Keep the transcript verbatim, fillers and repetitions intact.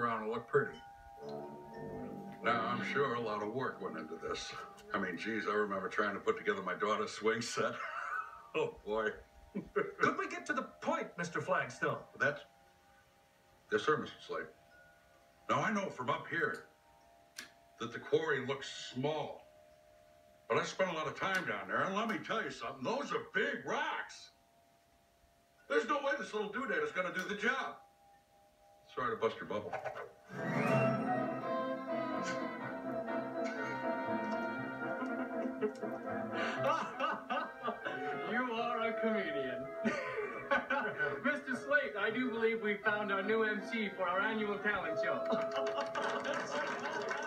around and look pretty. Now, I'm sure a lot of work went into this. I mean, geez, I remember trying to put together my daughter's swing set. Oh, boy. Could we get to the point, Mister Flagstone? That's... Yes, sir, Mister Slade. Now, I know from up here that the quarry looks small. But I spent a lot of time down there, and let me tell you something. Those are big rocks. There's no way this little doodad is going to do the job. Sorry to bust your bubble. You are a comedian. Mister Slate, I do believe we found our new M C for our annual talent show.